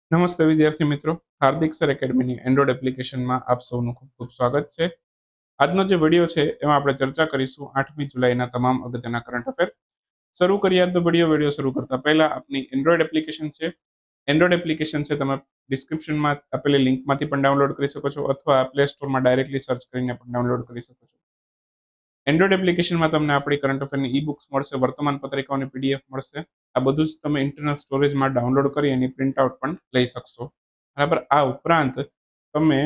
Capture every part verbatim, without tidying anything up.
નમસ્તે વિદ્યાર્થી મિત્રો, હાર્દિક સર એકેડમીની એન્ડ્રોઇડ એપ્લિકેશનમાં આપ સૌનું ખૂબ ખૂબ સ્વાગત છે. આજનો જે વિડીયો છે એમાં આપણે ચર્ચા કરીશું આઠમી જુલાઈના તમામ અગત્યના કરંટ અફેર. શરૂ કરીએ આજનો વિડીયો. વિડીયો શરૂ કરતા પહેલા આપની એન્ડ્રોઇડ એપ્લિકેશન છે. એન્ડ્રોઇડ એપ્લિકેશન છે તમે ડિસ્ક્રિપ્શનમાં આપેલી લિંકમાંથી પણ ડાઉનલોડ કરી શકો છો અથવા પ્લે સ્ટોરમાં ડાયરેક્ટલી સર્ચ કરીને પણ ડાઉનલોડ કરી શકો છો. એન્ડ્રોઇડ એપ્લિકેશનમાં તમને આપણી કરંટ અફેરની ઈ બુક્સ મળશે, વર્તમાન પત્રિકાઓની પીડીએફ મળશે. આ બધું જ તમે ઇન્ટરનલ સ્ટોરેજમાં ડાઉનલોડ કરી એની પ્રિન્ટઆઉટ પણ લઈ શકશો. બરાબર. આ ઉપરાંત તમે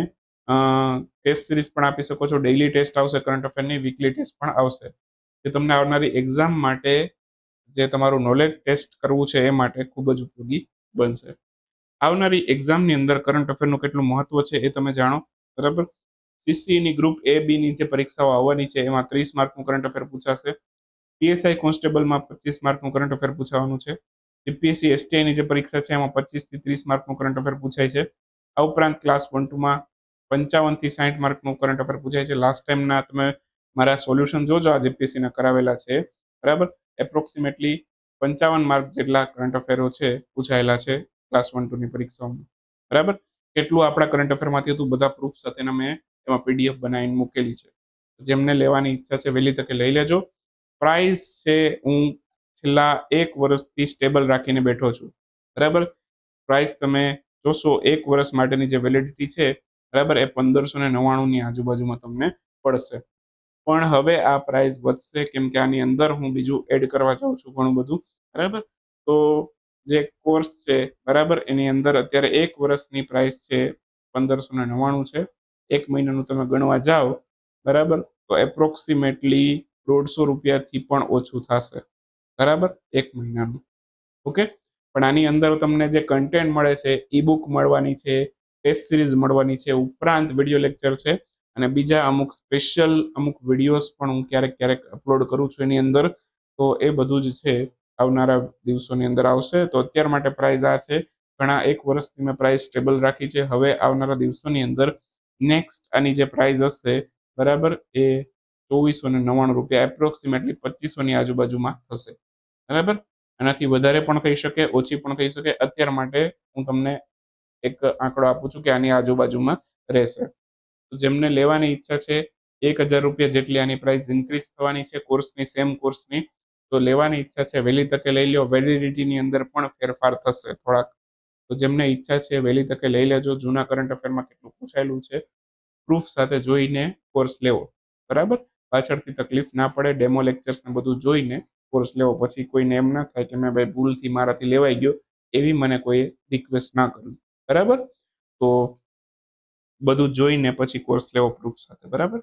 ટેસ્ટ સિરીઝ પણ આપી શકો છો. ડેઇલી ટેસ્ટ આવશે કરંટ અફેરની, વીકલી ટેસ્ટ પણ આવશે, જે તમને આવનારી એક્ઝામ માટે જે તમારું નોલેજ ટેસ્ટ કરવું છે એ માટે ખૂબ જ ઉપયોગી બનશે. આવનારી એક્ઝામની અંદર કરંટ અફેરનું કેટલું મહત્વ છે એ તમે જાણો. બરાબર. સીસીની ગ્રુપ એ બી ની જે પરીક્ષાઓ આવવાની છે એમાં ત્રીસ માર્કનું કરંટ અફેર પૂછાશે. પીએસઆઈ કોન્સ્ટેબલમાં પચીસ માર્કનું કરંટ અફેર પૂછાવાનું છે. જીપીએસસી એસટીઆઈની જે પરીક્ષા છે એમાં પચીસ થી ત્રીસ માર્કનું કરંટ અફેર પૂછાય છે. આ ઉપરાંત ક્લાસ વન ટુમાં પંચાવન થી સાઠ માર્કનું કરંટ અફેર પૂછાય છે. લાસ્ટ ટાઈમના તમે મારા સોલ્યુશન જોજો, આ જીપીએસસીના કરાવેલા છે. બરાબર. એપ્રોક્સિમેટલી પંચાવન માર્ક જેટલા કરંટ અફેરો છે પૂછાયેલા છે ક્લાસ વન ટુની પરીક્ષાઓમાં. બરાબર. કેટલું આપણા કરંટ અફેરમાંથી હતું બધા પ્રૂફ સાથેના મેં એમાં પીડીએફ બનાવીને મૂકેલી છે. જેમને લેવાની ઈચ્છા છે વહેલી તકે લઈ લેજો. પ્રાઇસ છે હું છેલ્લા એક વર્ષથી સ્ટેબલ રાખીને બેઠો છું. બરાબર. પ્રાઇસ તમે જોશો એક વર્ષ માટેની જે વેલિડિટી છે, બરાબર, એ પંદરસો ને નવ્વાણુંની આજુબાજુમાં તમને પડશે. પણ હવે આ પ્રાઇસ વધશે કેમ કે આની અંદર હું બીજું એડ કરવા જાઉં છું ઘણું બધું. બરાબર. તો જે કોર્સ છે, બરાબર, એની અંદર અત્યારે એક વર્ષની પ્રાઇસ છે પંદરસો ને નવ્વાણું છે. એક મહિનાનું તમે ગણવા જાઓ, બરાબર, તો એપ્રોક્સિમેટલી દોઢસો રૂપિયાથી પણ ઓછું થશે. બરાબર. એક મહિનાનું. ઓકે. પણ આની અંદર તમને જે કન્ટેન્ટ મળે છે, ઈ બુક મળવાની છે, ટેસ્ટ સિરીઝ મળવાની છે, ઉપરાંત વિડીયો લેક્ચર છે અને બીજા અમુક સ્પેશિયલ અમુક વિડીયોઝ પણ હું ક્યારેક ક્યારેક અપલોડ કરું છું એની અંદર. તો એ બધું જ છે આવનારા દિવસોની અંદર આવશે. તો અત્યાર માટે પ્રાઇસ આ છે. ઘણા એક વર્ષથી મેં પ્રાઇસ સ્ટેબલ રાખી છે. હવે આવનારા દિવસોની અંદર નેક્સ્ટ આની જે પ્રાઇસ હશે, બરાબર, એ ચોવીસો ને નવ્વાણું રૂપિયા એપ્રોક્સિમેટલી પચીસો ની આજુબાજુમાં થશે. બરાબર. આનાથી વધારે પણ થઈ શકે, ઓછી પણ થઈ શકે. અત્યાર માટે હું તમને એક આંકડો આપું છું કે આની આજુબાજુમાં રહેશે. તો જેમને લેવાની ઈચ્છા છે, એક હજાર રૂપિયા જેટલી આની પ્રાઇસ ઇન્ક્રીઝ થવાની છે કોર્સની, સેમ કોર્સની. તો લેવાની ઈચ્છા છે વહેલી તકે લઈ લો. વેલિડિટીની અંદર પણ ફેરફાર થશે થોડાક. તો જેમને ઈચ્છા છે વહેલી તકે લઈ લેજો. જૂના કરંટ અફેરમાં કેટલું પૂછાયેલું છે પ્રૂફ સાથે જોઈને કોર્સ લેવો. બરાબર. પાછળથી તકલીફ ના પડે. ડેમો લેક્ચર્સ ને બધું જોઈને કોર્સ લેવો. પછી કોઈને એમ ના થાય કે મેં ભાઈ ભૂલથી મારાથી લેવાઈ ગયો, એવી મને કોઈ રિક્વેસ્ટ ના કરવી. બરાબર. તો બધું જોઈને પછી કોર્સ લેવો પ્રૂફ સાથે. બરાબર.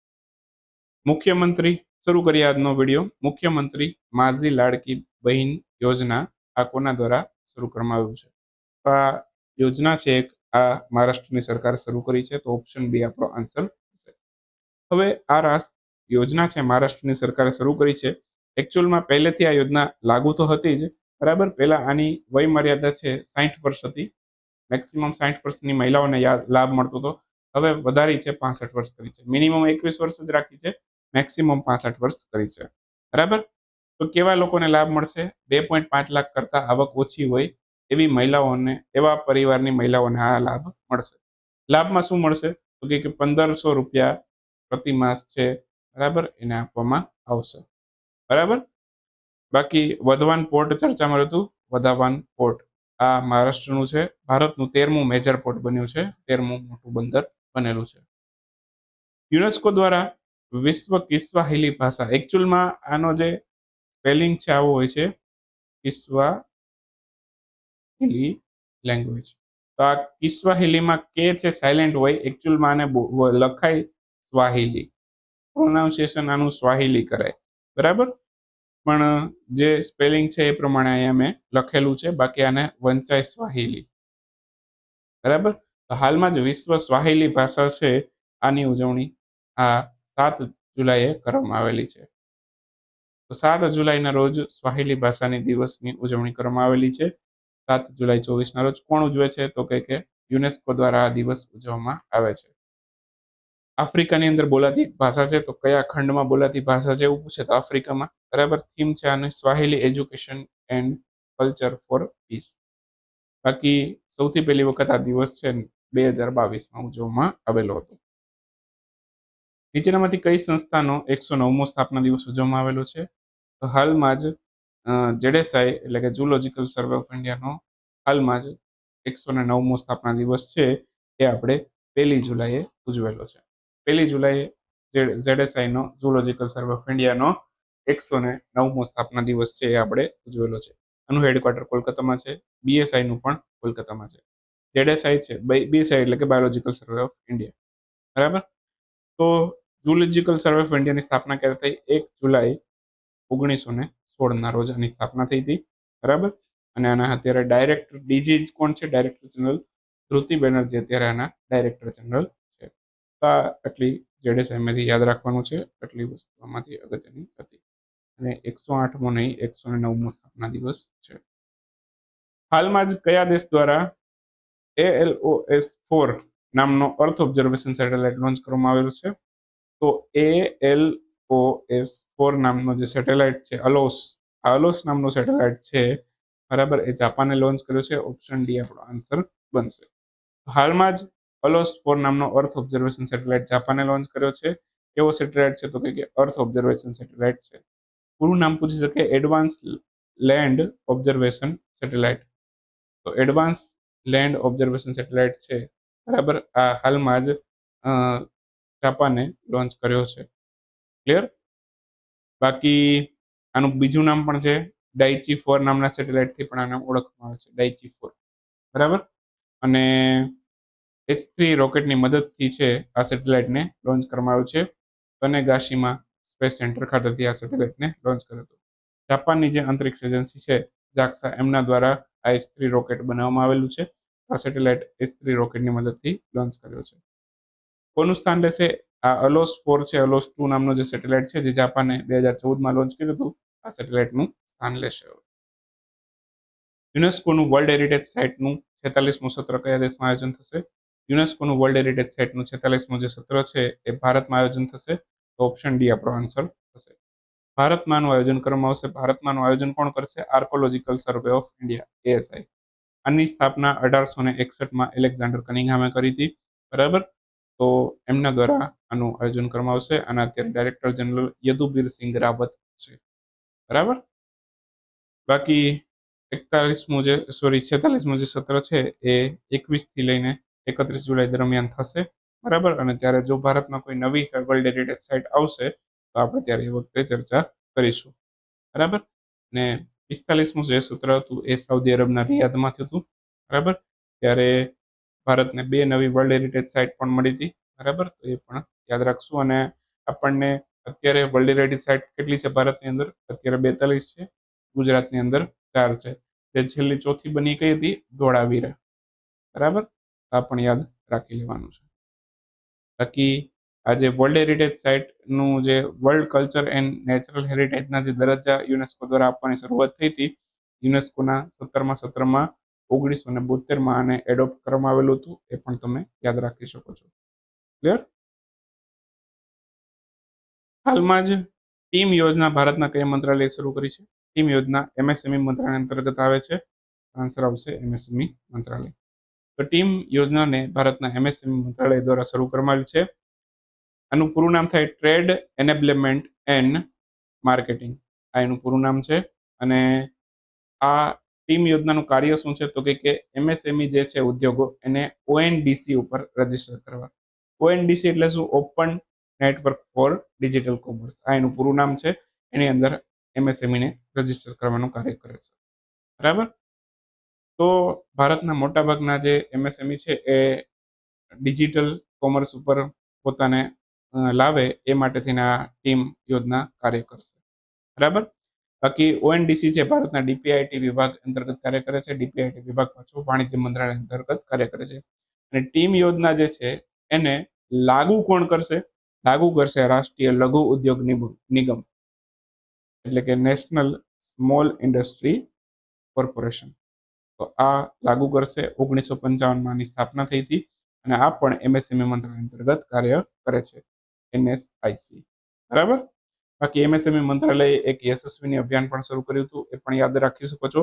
મુખ્યમંત્રી, શરૂ કરીએ આજનો વિડીયો. મુખ્યમંત્રી માઝી લાડકી બહેન યોજના આ કોના દ્વારા શરૂ કરવામાં આવ્યું છે? આ યોજના છે એક આ મહારાષ્ટ્રની સરકાર શરૂ કરી છે. તો ઓપ્શન બી આપણો આન્સર છે. હવે આ રાષ્ટ્ર યોજના છે મહારાષ્ટ્રની સરકારે શરૂ કરી છે. એકચ્યુઅલમાં પહેલેથી આ યોજના લાગુ તો હતી જ. બરાબર. પહેલા આની વય મર્યાદા છે સાઠ વર્ષ હતી. મેક્સિમમ સાઠ વર્ષની મહિલાઓને લાભ મળતો હતો. હવે વધારી છે, પાસઠ વર્ષ કરી છે. મિનિમમ એકવીસ વર્ષ જ રાખી છે, મેક્સિમમ પાસઠ વર્ષ કરી છે. બરાબર. તો કેવા લોકોને લાભ મળશે? બે પોઈન્ટ પાંચ લાખ કરતા આવક ઓછી હોય એવી મહિલાઓને, એવા પરિવારની મહિલાઓને આ લાભ મળશે. લાભમાં શું મળશે? તો કે પંદરસો રૂપિયા પ્રતિ માસ છે, બરાબર, એને આપવામાં આવશે. બરાબર. બાકી વધવાન પોર્ટ ચર્ચામાં હતું. વધાવાન પોર્ટ આ મહારાષ્ટ્રનું છે. ભારતનું તેરમું મેજર પોર્ટ બન્યું છે. તેરમું મોટું બંદર બનેલું છે. યુનેસ્કો દ્વારા વિશ્વ કિસ્વાહિલી ભાષા, એકચ્યુઅલમાં આનો જે સ્પેલિંગ છે આવો હોય છે, કિસ્વાહિલી લેંગ્વેજ. તો આ કિસ્વાહિલીમાં કે છે સાયલેન્ટ હોય. એકચ્યુઅલમાં આને લખાય સ્વાહિલી, પ્રોનાઉન્સિએશન આનું સ્વાહિલી કરાય. બરાબર. પણ જે સ્પેલિંગ છે એ પ્રમાણે અહીંયા મેં લખેલું છે. બાકી આને વંચાય સ્વાહિલી. બરાબર. તો હાલમાં જ વિશ્વ સ્વાહિલી ભાષા છે આની ઉજવણી આ સાત જુલાઈએ કરવામાં આવેલી છે. તો સાત જુલાઈના રોજ સ્વાહિલી ભાષાની દિવસની ઉજવણી કરવામાં આવેલી છે. સાત જુલાઈ ચોવીસના રોજ કોણ ઉજવે છે? તો કે કે યુનેસ્કો દ્વારા આ દિવસ ઉજવવામાં આવે છે. આફ્રિકાની અંદર બોલાતી ભાષા છે. તો કયા ખંડમાં બોલાતી ભાષા છે એવું પૂછે તો આફ્રિકામાં. બરાબર. થીમ છે આની Swahili education and culture for peace. બાકી સૌથી પહેલી વખત આ દિવસ છે બે હજાર બાવીસમાં ઉજવવામાં આવેલો હતો. નીચેનામાંથી કઈ સંસ્થાનો એકસો નવમો સ્થાપના દિવસ ઉજવવામાં આવેલો છે? તો હાલમાં જ જેડેસાઈ એટલે કે ઝૂલોજિકલ સર્વે ઓફ ઇન્ડિયાનો હાલમાં જ એકસો ને નવમો સ્થાપના દિવસ છે એ આપણે પહેલી જુલાઈએ ઉજવેલો છે. પહેલી જુલાઈએ ઝેડએસઆઈનો ઝૂલોજિકલ સર્વે ઓફ ઇન્ડિયાનો એકસો ને નવમો સ્થાપના દિવસ છે એ આપણે ઉજવેલો છે. આનું હેડક્વાર્ટર કોલકાતામાં છે. બીએસઆઈનું પણ કોલકાતામાં છે. ઝેડએસઆઈ છે બીએસઆઈ એટલે કે બાયોલોજિકલ સર્વે ઓફ ઇન્ડિયા. બરાબર. તો ઝૂલોજિકલ સર્વે ઓફ ઇન્ડિયાની સ્થાપના ક્યારે થઈ? એક જુલાઈ ઓગણીસો ને સોળના રોજ આની સ્થાપના થઈ હતી. બરાબર. અને આના અત્યારે ડાયરેક્ટર ડીજી કોણ છે? ડાયરેક્ટર જનરલ ધ્રુતિ બેનર્જી અત્યારે આના ડાયરેક્ટર જનરલ છે. તો આ આટલી જેડેસાઈમાંથી યાદ રાખવાનું છે. આટલી વસ્તુમાંથી અગત્યની હતી. અને એકસો આઠમો નહીં એકસો ને નવમો સ્થાપના દિવસ છે. હાલમાં જ કયા દેશ દ્વારા એએલઓએસ ફોર નામનો અર્થ ઓબ્ઝર્વેશન સેટેલાઇટ લોન્ચ કરવામાં આવેલો છે? તો એએલઓએસ ફોર નામનો જે સેટેલાઇટ છે અલોસ આ અલોસ નામનો સેટેલાઇટ છે બરાબર એ જાપાને લોન્ચ કર્યો છે. ઓપ્શન ડી આપણો આન્સર બનશે. હાલમાં જ અલોસ ફોર નામનો અર્થ ઓબ્ઝર્વેશન સેટેલાઇટ જાપાને લોન્ચ કર્યો છે. કેવો સેટેલાઇટ છે? તો કે અર્થ ઓબ્ઝર્વેશન સેટેલાઇટ છે. પૂરું નામ પૂછી શકે એડવાન્સ લેન્ડ ઓબ્ઝર્વેશન સેટેલાઇટ. તો એડવાન્સ લેન્ડ ઓબ્ઝર્વેશન સેટેલાઇટ છે બરાબર આ હાલમાં જ જાપાને લોન્ચ કર્યો છે. ક્લિયર? બાકી આનું બીજું નામ પણ છે ડાઇચી ફોર નામના સેટેલાઇટથી પણ આને ઓળખવામાં આવે છે. ડાઇચી ફોર બરાબર. અને એચ થ્રી રોકેટની મદદથી છે આ સેટેલાઇટને લોન્ચ કરવામાં આવ્યું છે. કનેગાશીમાં સ્પેસ સેન્ટર ખાતેથી આ સેટેલાઇટને લોન્ચ કર્યો હતો. જાપાનની જે અંતરિક્ષ એજન્સી છે જાક્સા એમના દ્વારા આ એચ થ્રી રોકેટ બનાવવામાં આવેલું છે. આ સેટેલાઇટ એચ થ્રી રોકેટની મદદથી લોન્ચ કર્યો છે. કોનું સ્થાન લેશે? આ અલોસ ફોર છે અલોસ ટુ નામનો જે સેટેલાઇટ છે જે જાપાને બે હજાર ચૌદમાં લોન્ચ કર્યું હતું આ સેટેલાઇટનું સ્થાન લેશે. યુનેસ્કોનું વર્લ્ડ હેરિટેજ સાઇટનું છેતાલીસમું સત્ર કયા દેશમાં આયોજન થશે? યુનેસ્કોનું વર્લ્ડ હેરિટેજ સાઇટનું છેતાલીસમું જે સત્ર છે એ ભારતમાં આયોજન થશે. તો ઓપ્શન ડી આપણો આન્સર થશે. ભારતમાં આનું આયોજન કરવામાં આવશે. ભારતમાં આનું આયોજન કોણ કરશે? Archaeological survey of India ASI. આની સ્થાપના અઢારસો ને એકસઠમાં એલેક્ઝાન્ડર કનિંઘહામે કરી હતી. બરાબર. તો એમના દ્વારા આનું આયોજન કરવામાં આવશે. આના અત્યારે ડાયરેક્ટર જનરલ યદુબીર સિંઘ રાવત છે. બરાબર. બાકી એકતાલીસમું જે સોરી છેતાલીસમું જે સત્ર છે એ એકવીસથી લઈને એકત્રીસ જુલાઈ દરમિયાન થશે. બરાબર. અને ત્યારે જો ભારતમાં કોઈ નવી વર્લ્ડ હેરિટેજ સાઇટ આવશે તો આપણે ત્યારે એ વખતે ચર્ચા કરીશું. બરાબર. ને પિસ્તાલીસમું જે સત્ર હતું એ સાઉદી અરબના રિયાદમાં થયું હતું. બરાબર. ત્યારે ભારતને બે નવી વર્લ્ડ હેરિટેજ સાઇટ પણ મળી હતી. બરાબર. તો એ પણ યાદ રાખશું. અને આપણને અત્યારે વર્લ્ડ હેરિટેજ સાઇટ કેટલી છે ભારતની અંદર? અત્યારે બેતાલીસ છે. ગુજરાતની અંદર ચાર છે. જે છેલ્લી ચોથી બની કઈ હતી? ધોળાવીરા. બરાબર. આ પણ યાદ રાખી લેવાનું છે. બાકી આજે વર્લ્ડ હેરિટેજ સાઇટનું જે વર્લ્ડ કલ્ચર એન્ડ નેચરલ હેરિટેજના જે દરજ્જા યુનેસ્કો દ્વારા આપવાની શરૂઆત થઈ હતી યુનેસ્કોના સત્તરમા સત્રમાં ઓગણીસો ને બોતેરમાં આને એડોપ્ટ કરવામાં આવેલું હતું. એ પણ તમે યાદ રાખી શકો છો. ક્લિયર? હાલમાં જ ટીમ યોજના ભારતના કયા મંત્રાલયે શરૂ કરી છે? ટીમ યોજના એમએસએમઈ મંત્રાલય અંતર્ગત આવે છે. આન્સર આવશે એમએસએમઈ મંત્રાલય. તો ટીમ યોજનાને ભારતના એમએસએમઈ મંત્રાલય દ્વારા શરૂ કરવામાં આવી છે. આનું પૂરું નામ થાય ટ્રેડ એનેબલમેન્ટ એન્ડ માર્કેટિંગ. આ એનું પૂરું નામ છે. અને આ ટીમ યોજનાનું કાર્ય શું છે? તો કે એમએસએમઈ જે છે ઉદ્યોગો એને ઓએનડીસી ઉપર રજીસ્ટર કરવા. ઓએનડીસી એટલે શું? Open network for digital commerce. આ એનું પૂરું નામ છે. એની અંદર એમએસએમઈને રજીસ્ટર કરવાનું કાર્ય કરે છે. બરાબર. તો ભારતના મોટાભાગના જે એમએસએમઈ છે એ ડિજિટલ કોમર્સ ઉપર પોતાને લાવે એ માટે થઈને આ ટીમ યોજના કાર્ય કરશે. બરાબર. બાકી ઓએનડીસી છે ભારતના ડીપીઆઈટી વિભાગ અંતર્ગત કાર્ય કરે છે. ડીપીઆઈટી વિભાગ પાછો વાણિજ્ય મંત્રાલય અંતર્ગત કાર્ય કરે છે. અને ટીમ યોજના જે છે એને લાગુ કોણ કરશે? લાગુ કરશે રાષ્ટ્રીય લઘુ ઉદ્યોગ નિગમ એટલે કે નેશનલ સ્મોલ ઇન્ડસ્ટ્રી કોર્પોરેશન. તો આ લાગુ કરશે. ઓગણીસો પંચાવનમાં આની સ્થાપના થઈ હતી. અને આ પણ એમએસએમઈ મંત્રાલય અંતર્ગત કાર્ય કરે છે. એનએસઆઈસી. બરાબર. બાકી એમએસએમઈ મંત્રાલયે એક યશસ્વીની અભિયાન પણ શરૂ કર્યું હતું. એ પણ યાદ રાખી શકો છો.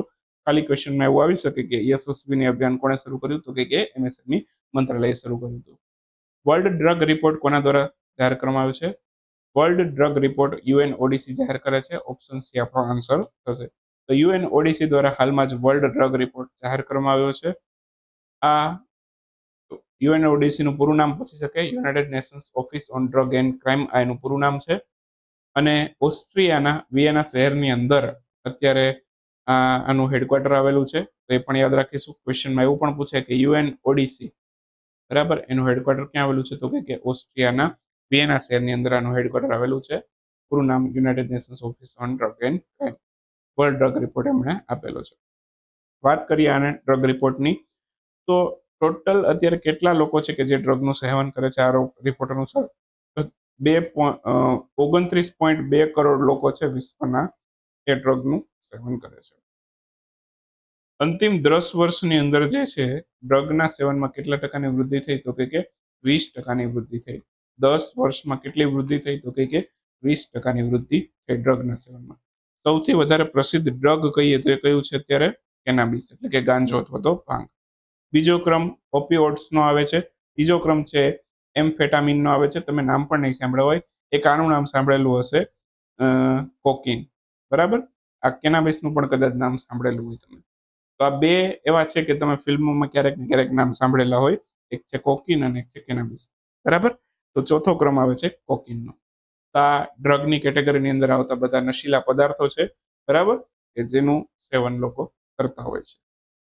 ખાલી ક્વેશ્ચનમાં એવું આવી શકે કે યશસ્વીની અભિયાન કોણે શરૂ કર્યું તો કે એમએસએમઈ મંત્રાલયે શરૂ કર્યું હતું. વર્લ્ડ ડ્રગ રિપોર્ટ કોના દ્વારા જાહેર કરવામાં આવ્યો છે? World drug report UN ODC જાહેર કરે છે. ઓપ્શન સી આપણો આન્સર થશે. તો યુએન ઓડીસી દ્વારા હાલમાં જ વર્લ્ડ ડ્રગ રિપોર્ટ જાહેર કરવામાં આવ્યો છે. આ યુએન ઓડીસી નું પૂરું નામ પૂછી શકે, united nations office on drug and crime આ એનું પૂરું નામ છે. અને ઓસ્ટ્રિયાના વિયેના શહેરની અંદર અત્યારે આનું હેડક્વાર્ટર આવેલું છે. તો એ પણ યાદ રાખીશું. ક્વેશ્ચનમાં એવું પણ પૂછે કે યુએન ઓડીસી બરાબર એનું હેડક્વાર્ટર ક્યાં આવેલું છે તો કે ઓસ્ટ્રિયાના વિયેના શહેરની અંદર આનું હેડક્વાર્ટર આવેલું છે. પૂરું નામ united nations office on drug and crime. World drug report એમણે આપેલો છે. વાત કરીએ આને ડ્રગ રિપોર્ટની, તો ટોટલ અત્યારે કેટલા લોકો છે કે જે ડ્રગનું સેવન કરે છે? આ રિપોર્ટ અનુસાર બે ઓગણત્રીસ પોઈન્ટ બે કરોડ લોકો છે વિશ્વના એ ડ્રગનું સેવન કરે છે. અંતિમ દસ વર્ષની અંદર જે છે ડ્રગના સેવનમાં કેટલા ટકાની વૃદ્ધિ થઈ તો કે વીસ ટકાની વૃદ્ધિ થઈ. દસ વર્ષમાં કેટલી વૃદ્ધિ થઈ તો કે વીસ ટકાની વૃદ્ધિ થઈ ડ્રગના સેવનમાં. સૌથી વધારે પ્રસિદ્ધ ડ્રગ કહીએ તો એ કયું છે અત્યારે? કેનાબિસ એટલે કે ગાંજો અથવા તો ભાંગ. બીજો ક્રમ ઓપિયોઇડ્સનો આવે છે. ત્રીજો ક્રમ છે એમ્ફેટામિનનો આવે છે. તમે નામ પણ નહીં સાંભળ્યા હોય, એક આનું નામ સાંભળેલું હશે કોકીન, બરાબર. આ કેનાબિસનું પણ કદાચ નામ સાંભળેલું હોય તમે. તો આ બે એવા છે કે તમે ફિલ્મોમાં ક્યારેક ને ક્યારેક નામ સાંભળેલા હોય, એક છે કોકીન અને એક છે કેનાબિસ, બરાબર. તો ચોથો ક્રમ આવે છે કોકીનનો. તો આ ડ્રગની કેટેગરીની અંદર આવતા બધા નશીલા પદાર્થો છે, બરાબર, કે જેનું સેવન લોકો કરતા હોય છે.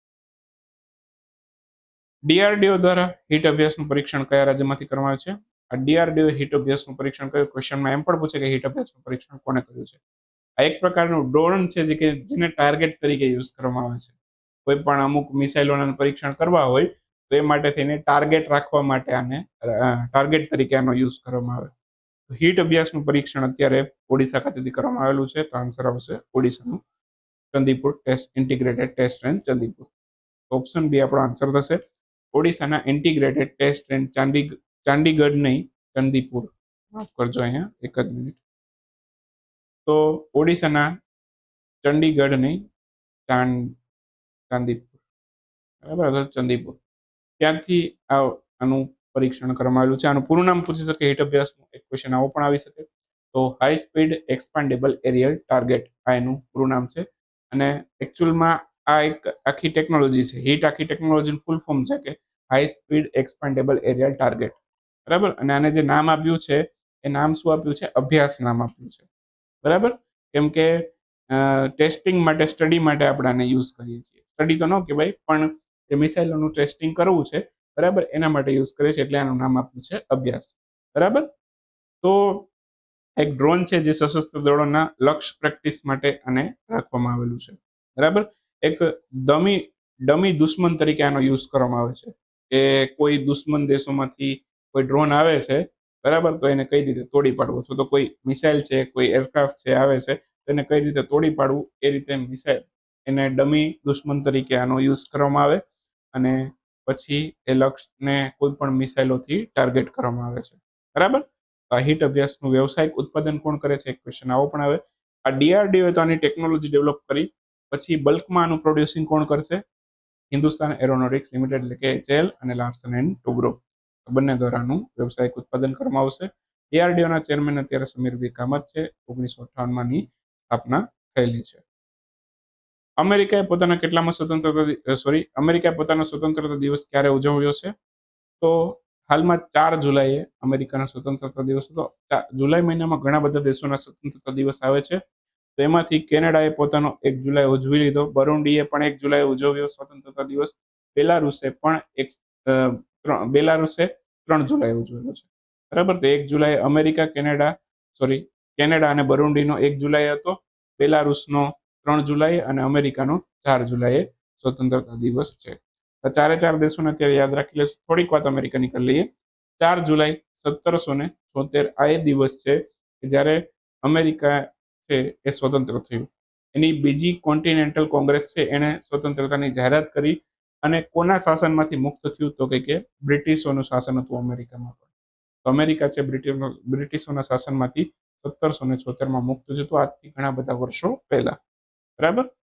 ડીઆરડીઓ દ્વારા હીટ અભ્યાસનું પરીક્ષણ કયા રાજ્યમાંથી કરવામાં આવે છે? આ ડીઆરડીઓ હીટ અભ્યાસનું પરીક્ષણ કયું? ક્વેશ્ચનમાં એમ પણ પૂછે કે હીટ અભ્યાસનું પરીક્ષણ કોને કર્યું છે? આ એક પ્રકારનું ડ્રોન છે જે કે જેને ટાર્ગેટ તરીકે યુઝ કરવામાં આવે છે. કોઈ પણ અમુક મિસાઇલોના પરીક્ષણ કરવા હોય તો એ માટે થઈને ટાર્ગેટ રાખવા માટે આને ટાર્ગેટ તરીકે આનો યુઝ કરવામાં આવે. હીટ અભ્યાસનું પરીક્ષણ અત્યારે ઓડિશા ખાતેથી કરવામાં આવેલું છે. તો આન્સર આવશે ઓડિશાનું Chandipur test integrated test range Chandipur. Option B આપણો આન્સર થશે. ઓડિશાના ઇન્ટિગ્રેટેડ ટેસ્ટ રેન્જ ચાંદી ચાંદીગઢ નહીં ચંદીપુર. માફ કરજો અહીંયા એક જ મિનિટ. તો ઓડિશાના ચંડીગઢ નહીં ચાંદ ચાંદીપુર, બરાબર, ચંદીપુર, ત્યાંથી આ આનું પરીક્ષણ કરવામાં આવેલું છે. આનું પૂરું નામ પૂછી શકે હીટ અભ્યાસનું. એક ક્વેશ્ચન આવો પણ આવી શકે. તો high speed expandable aerial target આ એનું પૂરું નામ છે. અને એકચ્યુઅલમાં આ એક આખી ટેકનોલોજી છે. હીટ આખી ટેકનોલોજીનું ફૂલ ફોર્મ છે કે high speed expandable aerial target, બરાબર. અને આને જે નામ આપ્યું છે એ નામ શું આપ્યું છે? અભ્યાસ નામ આપ્યું છે, બરાબર. કેમ કે ટેસ્ટિંગ માટે સ્ટડી માટે આપણે આને યુઝ કરીએ છીએ. સ્ટડી તો ન કહેવાય પણ જે મિસાઇલોનું ટેસ્ટિંગ કરવું છે, બરાબર, એના માટે યુઝ કરીએ છીએ એટલે આનું નામ આપ્યું છે અભ્યાસ, બરાબર. તો એક ડ્રોન છે જે સશસ્ત્ર દળોના લક્ષ્ય પ્રેક્ટિસ માટે આને રાખવામાં આવેલું છે, બરાબર. એક ડમી ડમી દુશ્મન તરીકે આનો યુઝ કરવામાં આવે છે કે કોઈ દુશ્મન દેશોમાંથી કોઈ ડ્રોન આવે છે, બરાબર, તો એને કઈ રીતે તોડી પાડવું, અથવા તો કોઈ મિસાઇલ છે, કોઈ એરક્રાફ્ટ છે આવે છે તો એને કઈ રીતે તોડી પાડવું, એ રીતે મિસાઇલ એને ડમી દુશ્મન તરીકે આનો યુઝ કરવામાં આવે અને પછી એ લક્ષ્યને કોઈ પણ મિસાઇલોથી ટાર્ગેટ કરવામાં આવે છે, બરાબર. આ હીટ અભ્યાસનું વ્યવસાયિક ઉત્પાદન કોણ કરે છે? એક ક્વેશ્ચન આવો પણ આવે. આ ડીઆરડીઓ તો આની ટેકનોલોજી ડેવલપ કરી પછી બલ્કમાં આનું પ્રોડ્યુસિંગ કોણ કરશે? હિન્દુસ્તાન એરોનોટિક્સ લિમિટેડ એટલે કે એચએએલ અને લાર્સન એન્ડ ટુબ્રો બંને દ્વારાનું વ્યવસાયિક ઉત્પાદન કરવામાં આવશે. ડીઆરડીઓના ચેરમેન અત્યારે સમીર બી કામત છે. ઓગણીસો અઠ્ઠાવનમાંની સ્થાપના થયેલી છે. અમેરિકાએ પોતાના કેટલામાં સ્વતંત્રતા સોરી અમેરિકાએ પોતાનો સ્વતંત્રતા દિવસ ક્યારે ઉજવ્યો છે? તો હાલમાં ચાર જુલાઈએ અમેરિકાનો સ્વતંત્રતા દિવસ હતો. જુલાઈ મહિનામાં ઘણા બધા દેશોના સ્વતંત્રતા દિવસ આવે છે. તો એમાંથી કેનેડાએ પોતાનો એક જુલાઈ ઉજવી લીધો. બરુન્ડીએ પણ એક જુલાઈ ઉજવ્યો સ્વતંત્રતા દિવસ. બેલારુસે પણ એક બેલારુસે ત્રણ જુલાઈ ઉજવેલો છે, બરાબર. તો એક July America Canada sorry Canada અને બરુન્ડીનો એક જુલાઈ હતો. બેલારુસનો ત્રણ જુલાઈ અને અમેરિકાનો ચાર જુલાઈએ સ્વતંત્રતા દિવસ છે. ચારે ચાર દેશોને અત્યારે યાદ રાખી લઈશું. થોડીક વાત અમેરિકાની કરી લઈએ. ચાર જુલાઈ સત્તરસો ને છોતેર આ એ દિવસ છે કે જ્યારે અમેરિકા છે એ સ્વતંત્ર થયું. એની બીજી કોન્ટિનેન્ટલ કોંગ્રેસ છે એને સ્વતંત્રતાની જાહેરાત કરી અને કોના શાસનમાંથી મુક્ત થયું તો કે બ્રિટિશોનું શાસન હતું અમેરિકામાં. તો અમેરિકા છે બ્રિટિશો બ્રિટિશોના શાસનમાંથી સત્તરસો ને છોતેર માં મુક્ત થયું હતું, આજથી ઘણા બધા વર્ષો પહેલા, બરાબર.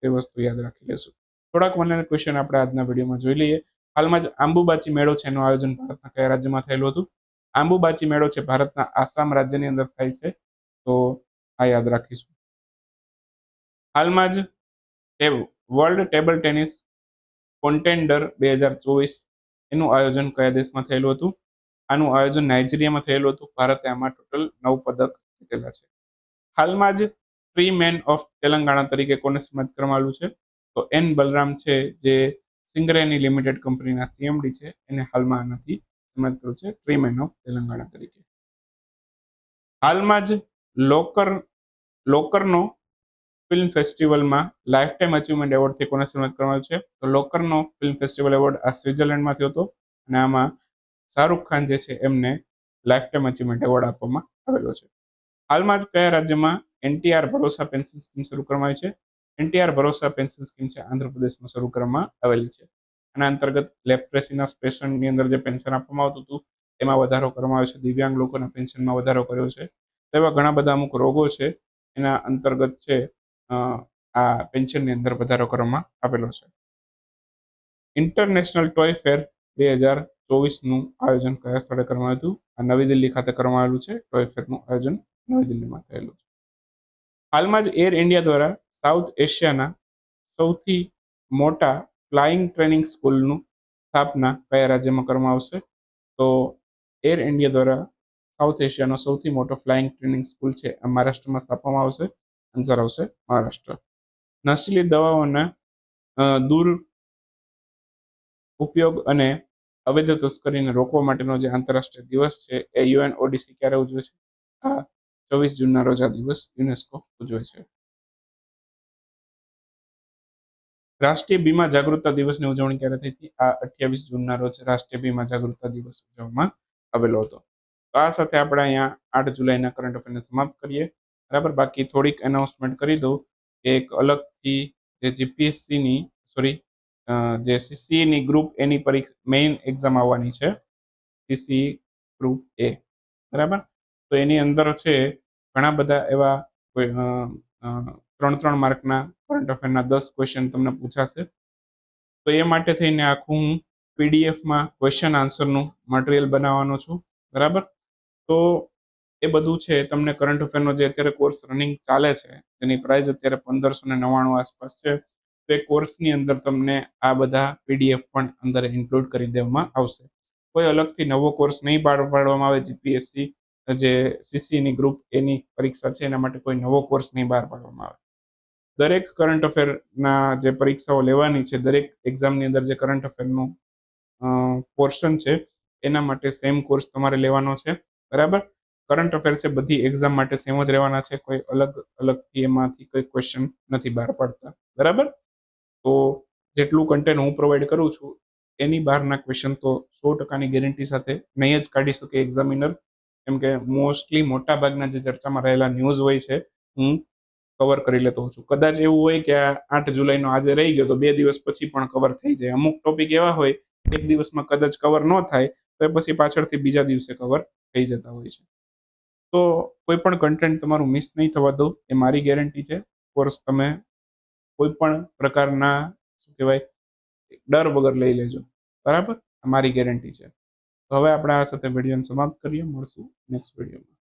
તે વસ્તુ યાદ રાખી લેશું. થોડાક મને ક્વેશ્ચન આપણે આજના વિડીયોમાં જોઈ લઈએ. હાલમાં જ આંબુબાચી મેળો છે એનું આયોજન ભારતના કયા રાજ્યમાં થયેલું હતું? આંબુબાચી મેળો છે ભારતના આસામ રાજ્યની અંદર થાય છે, તો આ યાદ રાખીશું. હાલમાં જ વર્લ્ડ ટેબલ ટેનિસ કોન્ટેન્ડર બે હજાર ચોવીસ એનું આયોજન કયા દેશમાં થયેલું હતું? આનું આયોજન નાઇજીરિયામાં થયેલું હતું. ભારતે આમાં ટોટલ નવ પદક જીતેલા છે. હાલમાં જ ફ્રી મેન ઓફ તેલંગાણા તરીકે કોને સન્માનિત કરવામાં આવ્યું છે? તો એન બલરામ છે, જે સિંગરેની લિમિટેડ કંપનીના સીએમડી છે, એને હાલમાં આનાથી સન્માનિત કર્યું છે ફ્રી મેન ઓફ તેલંગાણા તરીકે. હાલમાં જ લોકર લોકરનો ફિલ્મ ફેસ્ટિવલમાં લાઈફ ટાઈમ અચીવમેન્ટ એવોર્ડથી કોને સન્માનિત કરવામાં આવ્યું છે? તો લોકરનો ફિલ્મ ફેસ્ટિવલ એવોર્ડ આ સ્વિટ્ઝરલેન્ડમાં થયો હતો અને આમાં શાહરૂખ ખાન જે છે એમને લાઈફ ટાઈમ અચીવમેન્ટ એવોર્ડ આપવામાં આવેલો છે. હાલમાં જ કયા રાજ્યમાં એનટીઆર ભરોસા પેન્શન સ્કીમ શરૂ કરવામાં આવી છે? એનટીઆર ભરોસા પેન્શન સ્કીમ છે આંધ્રપ્રદેશમાં શરૂ કરવામાં આવેલી છે. આના અંતર્ગત લેપ્રેસીના પેશન્ટની અંદર જે પેન્શન આપવામાં આવતું હતું એમાં વધારો કરવામાં આવ્યો છે. દિવ્યાંગ લોકોના પેન્શનમાં વધારો કર્યો છે. એવા ઘણા બધા અમુક રોગો છે એના અંતર્ગત છે આ પેન્શનની અંદર વધારો કરવામાં આવેલો છે. ઇન્ટરનેશનલ ટોય ફેર બે હજાર ચોવીસનું આયોજન કયા સ્થળે કરવામાં આવ્યું હતું? આ નવી દિલ્હી ખાતે કરવામાં આવેલું છે. ટોય ફેરનું આયોજન નવી દિલ્હીમાં થયેલું છે. હાલમાં જ એર ઇન્ડિયા દ્વારા સાઉથ એશિયાના સૌથી મોટા ફ્લાઇંગ ટ્રેનિંગ સ્કૂલનું સ્થાપના કયા રાજ્યમાં કરવામાં આવશે? તો એર ઇન્ડિયા દ્વારા સાઉથ એશિયાનો સૌથી મોટો ફ્લાઇંગ ટ્રેનિંગ સ્કૂલ છે આ મહારાષ્ટ્રમાં સ્થાપવામાં આવશે. આન્સર આવશે મહારાષ્ટ્ર. નશીલી દવાઓના દૂર ઉપયોગ અને અવૈધ તસ્કરીને રોકવા માટેનો જે આંતરરાષ્ટ્રીય દિવસ છે એ યુએન ઓડીસી ક્યારે ઉજવે છે? આ ચોવીસ જૂનના રોજ આ દિવસ યુનેસ્કો ઉજવે છે. રાષ્ટ્રીય બીમા જાગૃતતા દિવસની ઉજવણી ક્યારે થઈ હતી? આ અઠ્યાવીસ જૂનના રોજ રાષ્ટ્રીય બીમા જાગૃતતા દિવસ ઉજવવામાં આવેલો હતો. તો આ સાથે આપણે અહીંયા આઠ જુલાઈના કરંટ અફેરને સમાપ્ત કરીએ. બરાબર. બાકી થોડીક એનાઉન્સમેન્ટ કરી દઉં કે એક અલગથી જે જીપીએસસીની સોરી જે સીસીઈની ગ્રુપ એની પરીક્ષા મેઇન એક્ઝામ આવવાની છે, સીસીઈ ગ્રુપ એ. બરાબર. તો એની અંદર છે ઘણા બધા એવા ત્રણ ત્રણ માર્કના કરંટ અફેરના દસ ક્વેશ્ચન તમને પૂછાશે. તો એ માટે થઈને આખું હું પીડીએફમાં ક્વેશ્ચન આન્સરનું મટીરિયલ બનાવવાનો છું. બરાબર. તો એ બધું છે તમને કરંટ અફેરનો જે અત્યારે કોર્સ રનિંગ ચાલે છે તેની પ્રાઇસ અત્યારે પંદરસો ને નવ્વાણું આસપાસ છે. તો એ કોર્સની અંદર તમને આ બધા પીડીએફ પણ અંદર ઇન્ક્લુડ કરી દેવામાં આવશે. કોઈ અલગથી નવો કોર્સ નહીં બહાર પાડવામાં આવે. જીપીએસસી જે સીસીની ગ્રુપ એની પરીક્ષા છે એના માટે કોઈ નવો કોર્સ નહીં બહાર પાડવામાં આવે. દરેક કરંટ અફેરના જે પરીક્ષાઓ લેવાની છે, દરેક એક્ઝામની અંદર જે કરંટ અફેરનું પોર્શન છે એના માટે સેમ કોર્સ તમારે લેવાનો છે. બરાબર. કરંટ અફેર છે બધી એક્ઝામ માટે સેમ જ રહેવાના છે. કોઈ અલગ અલગથી એમાંથી કોઈ ક્વેશ્ચન નથી બહાર પાડતા. બરાબર. તો જેટલું કન્ટેન્ટ હું પ્રોવાઈડ કરું છું એની બહારના ક્વેશ્ચન તો સો ટકાની ગેરંટી સાથે નહીં જ કાઢી શકે એક્ઝામિનર. કેમ કે મોસ્ટલી મોટા ભાગના જે ચર્ચામાં રહેલા ન્યૂઝ હોય છે હું કવર કરી લેતો હોઉં છું. કદાચ એવું હોય કે આ આઠ જુલાઈનો આજે રહી ગયો તો બે દિવસ પછી પણ કવર થઈ જાય. અમુક ટોપિક એવા હોય એક દિવસમાં કદાચ કવર ન થાય તો પછી પાછળથી બીજા દિવસે કવર થઈ જતા હોય છે. તો કોઈ પણ કન્ટેન્ટ તમારું મિસ નહીં થવા દો એ મારી ગેરંટી છે. કોર્સ તમે કોઈ પણ પ્રકારના શું કહેવાય ડર વગર લઈ લેજો. બરાબર. મારી ગેરંટી છે. તો હવે આપણે આ સાથે વિડીયોને સમાપ્ત કરીએ. મળશું નેક્સ્ટ વિડીયોમાં.